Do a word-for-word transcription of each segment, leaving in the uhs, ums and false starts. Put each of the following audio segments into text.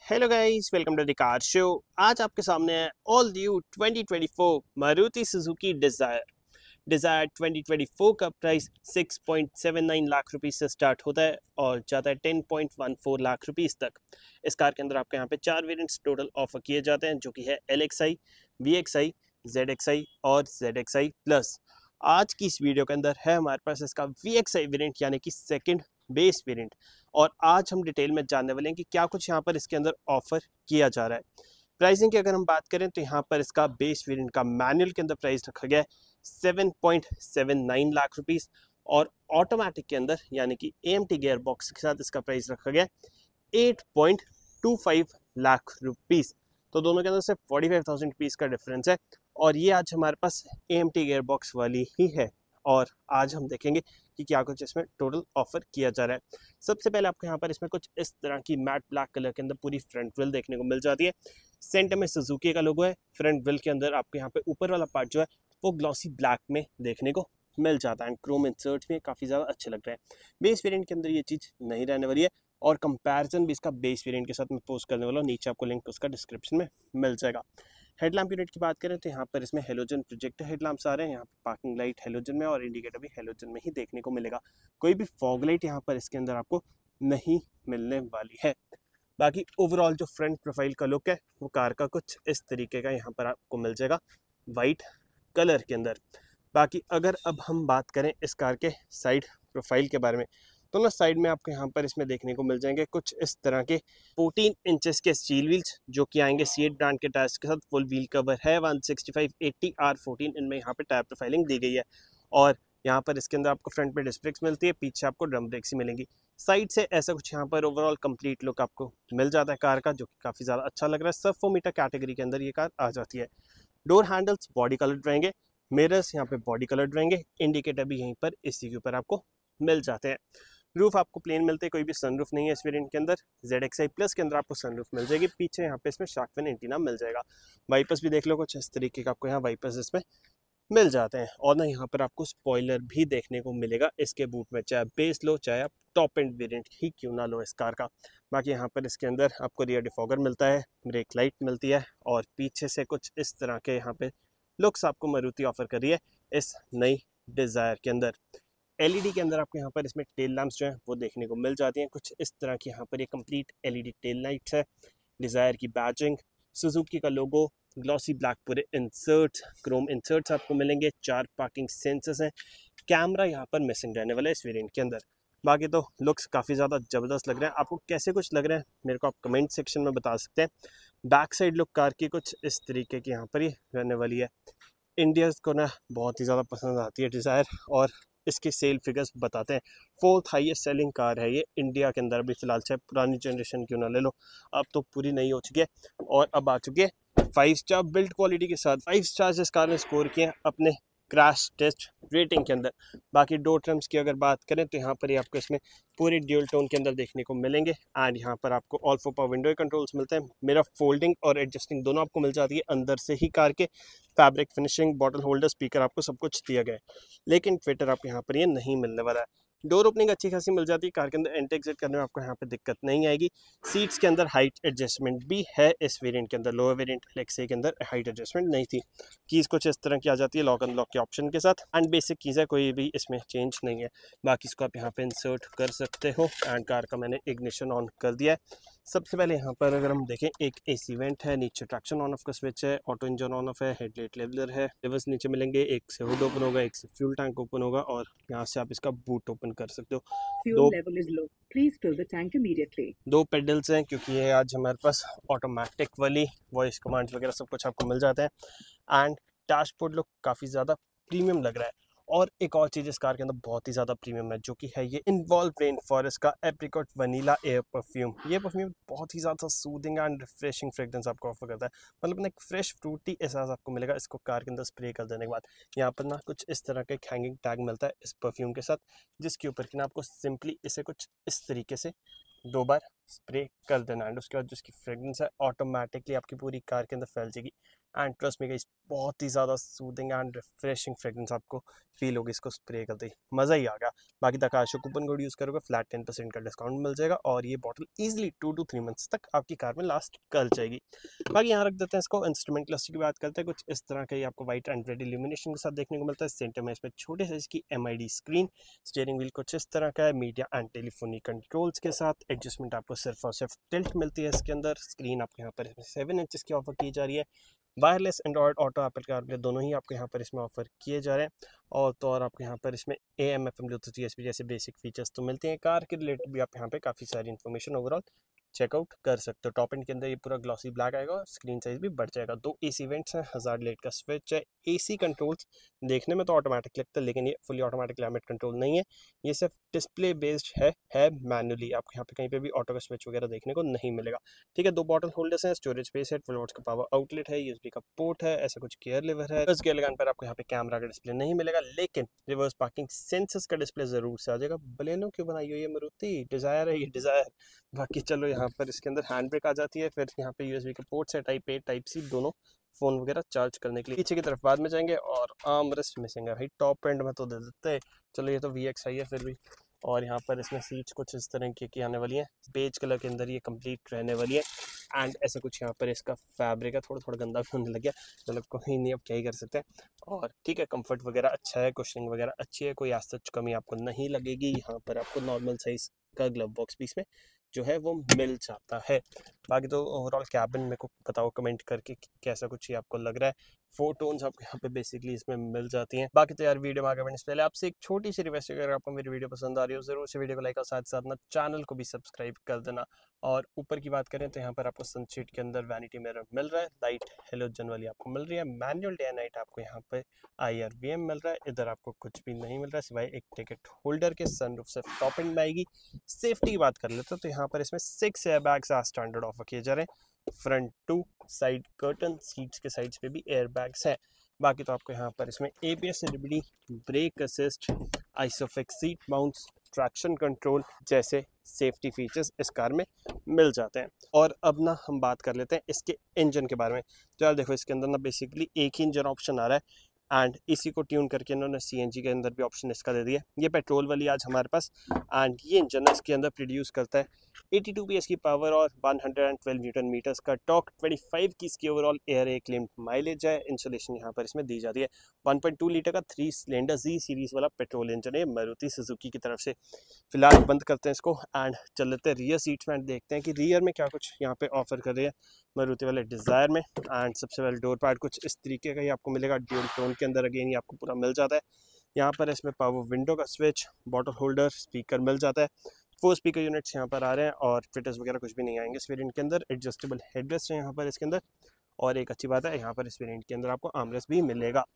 Hello guys, welcome to the car show. आज आपके सामने है all new twenty twenty four Maruti Suzuki Dzire. Dzire twenty twenty four का price six point seven nine lakh rupees से start होता है और जाता है ten point one four lakh rupees तक। इस कार के अंदर आपके यहाँ पे चार वेरिएंट्स टोटल ऑफर किए जाते हैं, जो कि है L X I, V X I, Z X I और जेड एक्स आई प्लस। आज की इस वीडियो के अंदर है हमारे पास इसका वी एक्स आई वेरिएंट यानी कि सेकंड बेस वेरिएंट, और आज हम डिटेल में जानने वाले हैं कि क्या कुछ यहाँ पर इसके अंदर ऑफर किया जा रहा है। प्राइसिंग की अगर हम बात करें तो यहाँ पर इसका बेस वेरिएंट का मैनुअल के अंदर प्राइस रखा गया है seven point seven nine lakh rupees, और ऑटोमेटिक के अंदर यानी कि A M T gear box के साथ इसका प्राइस रखा गया है eight point two five lakh rupees. तो दोनों के अंदर से फोर्टी फाइव थाउजेंड रुपीज़ का डिफरेंस है, और ये आज हमारे पास A M T gear box वाली ही है। और आज हम देखेंगे कि क्या कुछ इसमें टोटल ऑफर किया जा रहा है। सबसे पहले आपको यहाँ पर इसमें कुछ इस तरह की मैट ब्लैक कलर के अंदर पूरी फ्रंट व्हील देखने को मिल जाती है। सेंटर में सुजुकी का लोगो है। फ्रंट व्हील के अंदर आपको यहाँ पे ऊपर वाला पार्ट जो है वो ग्लॉसी ब्लैक में देखने को मिल जाता है, एंड क्रोम इंसर्ट्स में काफ़ी ज़्यादा अच्छे लग रहे हैं। बेस वेरिएंट के अंदर ये चीज़ नहीं रहने वाली है, और कंपैरिजन भी इसका बेस वेरिएंट के साथ मैं पोस्ट करने वाला हूँ। नीचे आपको लिंक उसका डिस्क्रिप्शन में मिल जाएगा। हेडलैम्प यूनिट की बात करें तो यहाँ पर इसमें हेलोजन प्रोजेक्टर हेडलैम्प्स आ रहे हैं। यहाँ पर पार्किंग लाइट हेलोजन में और इंडिकेटर भी हेलोजन में ही देखने को मिलेगा। कोई भी फॉग लाइट यहाँ पर इसके अंदर आपको नहीं मिलने वाली है। बाकी ओवरऑल जो फ्रंट प्रोफाइल का लुक है वो कार का कुछ इस तरीके का यहाँ पर आपको मिल जाएगा वाइट कलर के अंदर। बाकी अगर अब हम बात करें इस कार के साइड प्रोफाइल के बारे में, तो ना साइड में आपको यहाँ पर इसमें देखने को मिल जाएंगे कुछ इस तरह के फोर्टीन इंचेस के स्टील व्हील्स, जो कि आएंगे सीएट ब्रांड के टायर्स के साथ। फुल व्हील कवर है one sixty five eighty R fourteen, इनमें यहाँ पे टायर प्रोफाइलिंग दी गई है। और यहाँ पर इसके अंदर आपको फ्रंट में डिस्क ब्रेक्स मिलती है, पीछे आपको ड्रम ब्रेक्स ही मिलेंगी। साइड से ऐसा कुछ यहाँ पर ओवरऑल कंप्लीट लुक आपको मिल जाता है कार का, जो कि काफ़ी ज़्यादा अच्छा लग रहा है। सब फोर मीटर कैटेगरी के अंदर ये कार आ जाती है। डोर हैंडल्स बॉडी कलर्ड रहेंगे, मिरर्स यहाँ पे बॉडी कलर्ड रहेंगे, इंडिकेटर भी यहीं पर इसी के ऊपर आपको मिल जाते हैं। रूफ आपको प्लेन मिलते हैं, कोई भी सनरूफ नहीं है इस वेरिएंट के अंदर। जेड एक्स आई प्लस के अंदर आपको सनरूफ मिल जाएगी। पीछे यहाँ पे इसमें शार्क फिन एंटीना मिल जाएगा। वाइपर्स भी देख लो कुछ इस तरीके का आपको यहाँ वाइपर्स इसमें मिल जाते हैं। और ना यहाँ पर आपको स्पॉइलर भी देखने को मिलेगा इसके बूट में, चाहे बेस लो चाहे आप टॉप एंड वेरिएंट ही क्यों ना लो इस कार का। बाकी यहाँ पर इसके अंदर आपको रियर डिफॉगर मिलता है, ब्रेक लाइट मिलती है, और पीछे से कुछ इस तरह के यहाँ पे लुक्स आपको मारुति ऑफर कर रही है इस नई डिज़ायर के अंदर। एलईडी के अंदर आपको यहाँ पर इसमें टेल लैंप्स जो हैं वो देखने को मिल जाती हैं कुछ इस तरह की। यहाँ पर ये कंप्लीट एलईडी टेल लाइट्स है। डिज़ायर की बैजिंग, सुजुकी का लोगो, ग्लॉसी ब्लैक पूरे इंसर्ट्स, क्रोम इंसर्ट्स आपको मिलेंगे। चार पार्किंग सेंसर्स हैं। कैमरा यहाँ पर मिसिंग रहने वाला है इस वेरिएंट के अंदर। बाकी तो लुक्स काफ़ी ज़्यादा ज़बरदस्त लग रहे हैं। आपको कैसे कुछ लग रहे हैं मेरे को आप कमेंट सेक्शन में बता सकते हैं। बैक साइड लुक कार की कुछ इस तरीके की यहाँ पर ये रहने वाली है। इंडियंस को ना बहुत ही ज़्यादा पसंद आती है डिज़ायर, और इसके सेल फिगर्स बताते हैं। फोर्थ हाईएस्ट सेलिंग कार है ये इंडिया के अंदर अभी फिलहाल, चाहे पुरानी जनरेशन क्यों ना ले लो, अब तो पूरी नई हो चुकी है और अब आ चुकी है फाइव स्टार बिल्ड क्वालिटी के साथ। फाइव स्टार इस कार ने स्कोर किए हैं अपने क्रैश टेस्ट रेटिंग के अंदर। बाकी डोर ट्रिम्स की अगर बात करें तो यहाँ पर ही आपको इसमें पूरे ड्यूल टोन के अंदर देखने को मिलेंगे, एंड यहाँ पर आपको all four power window controls मिलते हैं। मेरा फोल्डिंग और एडजस्टिंग दोनों आपको मिल जाती है अंदर से ही कार के। Fabric finishing, bottle holder, speaker आपको सब कुछ दिया गया है, लेकिन ट्विटर आपको यहाँ पर ये नहीं मिलने वाला है। डोर ओपनिंग अच्छी खासी मिल जाती है कार के अंदर, एंटर एग्जिट करने में आपको यहाँ पे दिक्कत नहीं आएगी। सीट्स के अंदर हाइट एडजस्टमेंट भी है इस वेरिएंट के अंदर। लोअर वेरिएंट एलेक्सा के अंदर हाइट एडजस्टमेंट नहीं थी। कीज़ कुछ इस तरह की आ जाती है लॉक अनलॉक के ऑप्शन के साथ, एंड बेसिक कीज़ है, कोई भी इसमें चेंज नहीं है। बाकी इसको आप यहाँ पे इंसर्ट कर सकते हो, एंड कार का मैंने इग्निशन ऑन कर दिया है। सबसे पहले यहाँ पर अगर हम देखें, एक एसी वेंट है, नीचे ट्रैक्शन ऑन ऑफ का स्विच है, ऑटो इंजन ऑन ऑफ है, हेडलाइट लेवलर है, लेवर्स नीचे मिलेंगे, एक से हुड ओपन होगा, एक से फ्यूल टैंक ओपन होगा, और यहाँ से आप इसका बूट ओपन कर सकते हो। दो level is low, please fill the tank immediately. दो पेडल्स हैं क्योंकि ये आज हमारे पास ऑटोमेटिक वाली वॉइस कमांड्स वगैरह सब कुछ आपको मिल जाते हैं, एंड डैशबोर्ड लुक काफ़ी ज़्यादा प्रीमियम लग रहा है। और एक और चीज़ इस कार के अंदर बहुत ही ज़्यादा प्रीमियम है, जो कि है ये इन्वॉल्व रेन फॉरेस्ट का एप्रिकॉट वनीला एयर परफ्यूम। ये परफ्यूम बहुत ही ज़्यादा सूदिंग एंड रिफ्रेशिंग फ्रेग्रेंस आपको ऑफर करता है। मतलब ना एक फ्रेश फ्रूटी एहसास आपको मिलेगा इसको कार के अंदर स्प्रे कर देने के बाद। यहाँ पर ना कुछ इस तरह का एक हैंगिंग टैग मिलता है इस परफ्यूम के साथ, जिसके ऊपर कि ना आपको सिंपली इसे कुछ इस तरीके से दो बार स्प्रे कर देना एंड उसके बाद जो इसकी फ्रेगरेंस है ऑटोमेटिकली आपकी पूरी कार के अंदर फैल जाएगी। एंड ट्रस्ट में गाइस बहुत ही ज़्यादा सूदिंग एंड रिफ्रेशिंग फ्रेगरेंस आपको फील होगी इसको स्प्रे करते ही, मज़ा ही आ गया। बाकी तकाशो कूपन कोड यूज़ करोगे फ्लैट टेन परसेंट का डिस्काउंट मिल जाएगा और ये bottle easily two to three months तक आपकी कार में लास्ट कर जाएगी। बाकी यहाँ रख देते हैं इसको। इंस्ट्रूमेंट क्लस्टर की बात करते हैं, कुछ इस तरह का ही आपको वाइट एंड रेड इल्यूमिनेशन के साथ देखने को मिलता है। सेंटर में इसमें छोटे साइज की M I D screen, steering wheel कुछ इस तरह का है मीडिया एंड टेलीफोनी कंट्रोल्स के साथ। एडजस्टमेंट आपको सिर्फ और सिर्फ टिल्ट मिलती है इसके अंदर। स्क्रीन आपको यहाँ पर सेवन इंचेस की ऑफर की जा रही है। Wireless Android Auto Apple CarPlay दोनों ही आपको यहाँ पर इसमें ऑफर किए जा रहे हैं। और तो और आपको यहाँ पर इसमें A M F M Bluetooth USB जैसे बेसिक फीचर्स तो मिलते हैं। कार के रिलेटेड भी आप यहाँ पे काफ़ी सारी इन्फॉर्मेशन ओवरऑल चेकआउट कर सकते हो। टॉप एंड के अंदर ये पूरा ग्लॉसी ब्लैक आएगा और स्क्रीन साइज भी बढ़ जाएगा। दो एसी वेंट्स हैं, हज़ार लेट का स्विच है। एसी कंट्रोल्स देखने में तो ऑटोमेटिक लगता है लेकिन ये फुली ऑटोमेटिक क्लाइमेट कंट्रोल नहीं है, ये सिर्फ डिस्प्ले बेस्ड है है मैनुअली। आपको यहाँ पे कहीं पे भी ऑटो का स्विच वगैरह देखने को नहीं मिलेगा। ठीक है, दो बॉटल होल्डर्स हैं, स्टोरेज स्पेस है, ट्वेल्व वॉट्स का पावर आउटलेट है, यूएसबी का पोर्ट है, ऐसा कुछ गियर लिवर है। इस गियर लगाने पर आपको यहाँ पे कैमरा का डिस्प्ले नहीं मिलेगा लेकिन रिवर्स पार्किंग सेंसर्स का डिस्प्ले जरूर से आ जाएगा। बलेनो क्यों बनाई हुई है मारुति, डिजायर है ये डिजायर। बाकी चलो यहाँ पर इसके अंदर हैंड ब्रेक आ जाती है, फिर यहाँ पे यूएसबी के पोर्ट्स है, टाइप ए टाइप सी दोनों फ़ोन वगैरह चार्ज करने के लिए। पीछे की तरफ बाद में जाएंगे और आर्म रेस्ट मिसिंग है भाई, टॉप एंड में तो दे देते हैं। चलो ये तो वी एक्स आई है फिर भी। और यहाँ पर इसमें सीट्स कुछ इस तरह की, की आने वाली हैं, बेज कलर के अंदर ये कंप्लीट रहने वाली है। एंड ऐसा कुछ यहाँ पर इसका फैब्रिक है, थोड़ा थोड़ा गंदा भी होने लग गया, चलो कोई नहीं, अब क्या ही कर सकते हैं। और ठीक है, कंफर्ट वगैरह अच्छा है, कुशनिंग वगैरह अच्छी है, कोई आज तक कमी आपको नहीं लगेगी। यहाँ पर आपको नॉर्मल साइज का ग्लव बॉक्स भी इसमें जो है वो मिल जाता है। बाकी तो ओवरऑल कैबिन मेरे को बताओ कमेंट करके कैसा कुछ ही आपको लग रहा है। फोर टोन्स आपको यहाँ पे बेसिकली इसमें मिल जाती हैं। बाकी तो यार वीडियो में आगे बढ़ने से पहले आपसे एक छोटी सी रिक्वेस्ट है, अगर आपको मेरी वीडियो पसंद आ रही हो जरूर से वीडियो को लाइक और साथ साथ ना चैनल को भी सब्सक्राइब कर देना। और ऊपर की बात करें तो यहाँ पर आपको सनशीट के अंदर वैनिटी मिरर मिल रहा है, लाइट हेलोजन वाली आपको मिल रही है, मैनुअल डे नाइट आपको यहाँ पे आई आर वी एम मिल रहा है। इधर आपको कुछ भी नहीं मिल रहा है सिवाय एक टिकट होल्डर के। सनरूफ से टॉप एंड में आएगी। सेफ्टी की बात कर लेते हो तो यहाँ पर इसमें सिक्स एयर बैग्स आज स्टैंडर्ड ऑफर किए जा रहे हैं। Front two, side curtain, seats के साइड्स पे भी एयर बैग्स है। बाकी तो आपको यहाँ पर इसमें A B S LED, brake assist, isofix seat mounts, traction control जैसे सेफ्टी फीचर्स इस कार में मिल जाते हैं। और अब ना हम बात कर लेते हैं इसके इंजन के बारे में। तो यार देखो इसके अंदर ना बेसिकली एक ही इंजन ऑप्शन आ रहा है एंड इसी को ट्यून करके इन्होंने सीएनजी के अंदर भी ऑप्शन इसका दे दिया। ये पेट्रोल वाली आज हमारे पास एंड ये इंजन इसके अंदर प्रोड्यूस करता है बयासी पीएस की पावर और एक सौ बारह न्यूटन मीटर्स का टॉर्क। पच्चीस की इसकी overall ARAI claimed mileage है। इंसुलेशन यहाँ पर इसमें दी जाती है। वन पॉइंट टू लीटर का थ्री सिलेंडर जी सीरीज वाला पेट्रोल इंजन है मारुति सुजुकी की तरफ से। फिलहाल बंद करते हैं इसको एंड चल लेते हैं रियर सीट्स में, देखते हैं कि रियर में क्या कुछ यहाँ पे ऑफर कर रहे हैं मारुति वाले डिज़ायर में। एंड सबसे पहले डोर पैड कुछ इस तरीके का ही आपको मिलेगा, ड्यूल टोन के अंदर अगेन ही आपको पूरा मिल जाता है। यहाँ पर इसमें पावर विंडो का स्विच, बॉटल होल्डर, स्पीकर मिल जाता है। फोर स्पीकर यूनिट्स यहाँ पर आ रहे हैं और फिटर्स वगैरह कुछ भी नहीं आएंगे इस वेरिएंट के अंदर। एडजस्टेबल हेडरेस्ट है यहाँ पर इसके अंदर। और एक अच्छी बात है यहाँ पर इस वेरिएंट के अंदर आपको आर्मरेस्ट भी मिलेगा।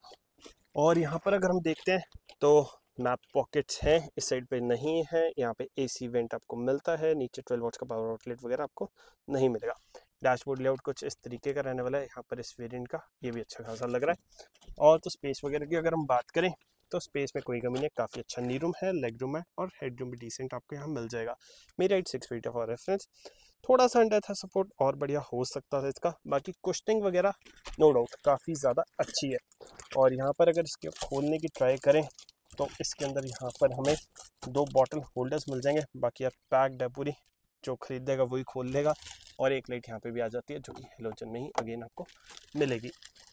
और यहाँ पर अगर हम देखते हैं तो मैप पॉकेट्स हैं, इस साइड पे नहीं है। यहाँ पे एसी वेंट आपको मिलता है, नीचे ट्वेल्व वॉट्स का पावर आउटलेट वगैरह आपको नहीं मिलेगा। डैशबोर्ड लेआउट कुछ इस तरीके का रहने वाला है यहाँ पर इस वेरिएंट का, ये भी अच्छा खासा लग रहा है। और तो स्पेस वगैरह की अगर हम बात करें तो स्पेस में कोई कमी नहीं, काफ़ी अच्छा नी रूम है, लेग रूम है और हेड रूम भी डिसेंट आपको यहाँ मिल जाएगा। मेरी हाइट सिक्स फीट है फॉर रेफरेंस। थोड़ा सा अंडर था सपोर्ट और बढ़िया हो सकता था इसका। बाकी कुशनिंग वगैरह नो डाउट काफ़ी ज़्यादा अच्छी है। और यहाँ पर अगर इसके खोलने की ट्राई करें तो इसके अंदर यहाँ पर हमें दो बॉटल होल्डर्स मिल जाएंगे। बाकी यार पैक्ड है पूरी, जो खरीदेगा वही खोल लेगा। और एक लाइट यहाँ पे भी आ जाती है जो कि हेलोजन में ही अगेन आपको मिलेगी।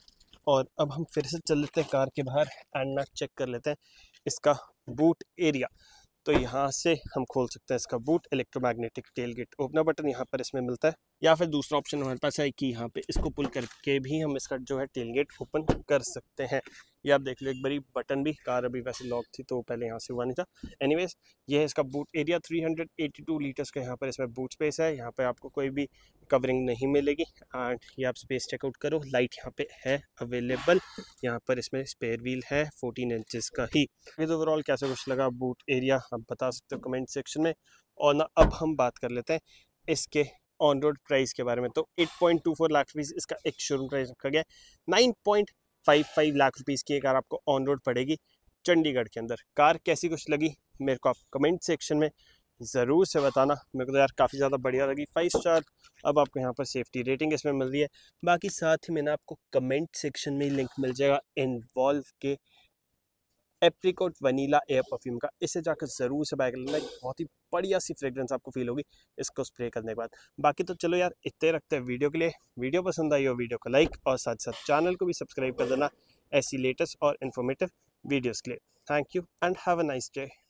और अब हम फिर से चल लेते हैं कार के बाहर एंड ना चेक कर लेते हैं इसका बूट एरिया। तो यहाँ से हम खोल सकते हैं इसका boot. Electromagnetic tailgate opener button यहाँ पर इसमें मिलता है, या फिर दूसरा ऑप्शन हमारे पास है कि यहाँ पे इसको पुल करके भी हम इसका जो है टेल गेट ओपन कर सकते हैं। ये आप देख लो एक बारी बटन भी, कार अभी वैसे लॉक थी तो पहले यहाँ से हुआ नहीं था। एनीवेज ये है इसका बूट एरिया। तीन सौ बयासी लीटर्स का यहाँ पर इसमें बूट स्पेस है। यहाँ पे आपको कोई भी कवरिंग नहीं मिलेगी एंड ये आप स्पेस चेकआउट करो, लाइट यहाँ पे है अवेलेबल। यहाँ पर इसमें स्पेयर व्हील है फोर्टीन इंचेस का ही। ये तो ओवरऑल कैसा कुछ लगा बूट एरिया आप बता सकते हो कमेंट सेक्शन में। और ना अब हम बात कर लेते हैं इसके ऑन रोड प्राइस के बारे में। तो आठ पॉइंट दो चार लाख रुपीस इसका एक शोरूम प्राइस रखा गया। नौ पॉइंट पाँच पाँच लाख रुपीस की कार आपको ऑन रोड पड़ेगी चंडीगढ़ के अंदर। कार कैसी कुछ लगी मेरे को आप कमेंट सेक्शन में ज़रूर से बताना। मेरे को तो यार काफ़ी ज़्यादा बढ़िया लगी, फाइव स्टार। अब आपको यहाँ पर सेफ्टी रेटिंग इसमें मिल रही है। बाकी साथ ही मैंने आपको कमेंट सेक्शन में लिंक मिल जाएगा इनवॉल्व के एप्रिकॉट वनीला एयर परफ्यूम का। इसे जाकर ज़रूर से बाय कर लेना, बहुत ही बढ़िया सी फ्रेग्रेंस आपको फील होगी इसको स्प्रे करने के बाद। बाकी तो चलो यार, इतने रखते हैं वीडियो के लिए। वीडियो पसंद आई हो वीडियो को लाइक और साथ साथ चैनल को भी सब्सक्राइब कर देना ऐसी लेटेस्ट और इन्फॉर्मेटिव वीडियोज़ के लिए। Thank you and have a nice day.